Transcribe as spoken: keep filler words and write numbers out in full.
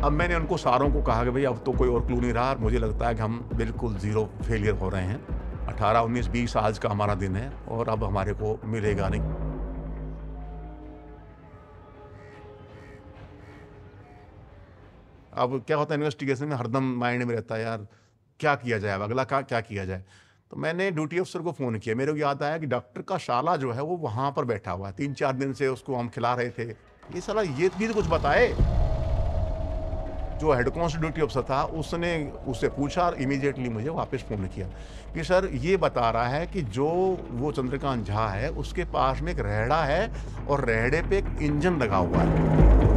अब मैंने उनको सारों को कहा कि भई अब तो कोई और क्लू नहीं रहा, मुझे लगता है कि हम बिल्कुल ज़ीरो फेलियर हो रहे हैं। अठारह, उन्नीस, बीस आज का हमारा दिन है और अब हमारे को मिलेगा नहीं। अब क्या होता है इन्वेस्टिगेशन में हरदम माइंड में रहता है यार, क्या किया जाए अब अगला का क्या किया जाए? तो मैंने ड्यूटी अफ़सर को फ़ोन किया, मेरे को याद आया कि डॉक्टर का शाला जो है वो वहाँ पर बैठा हुआ है, तीन चार दिन से उसको हम खिला रहे थे। ये साला ये भी तो कुछ बताए। जो हेड कांस्टेबल ड्यूटी अफ़सर था उसने उससे पूछा और इमीडिएटली मुझे वापस फ़ोन किया कि सर ये बता रहा है कि जो वो चंद्रकांत झा है उसके पास में एक रेहड़ा है और रेहड़े पे एक इंजन लगा हुआ है।